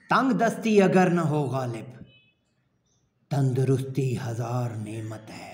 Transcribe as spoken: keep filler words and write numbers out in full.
तंग दस्ती अगर न हो गालिब, तंदुरुस्ती हजार नेमत है।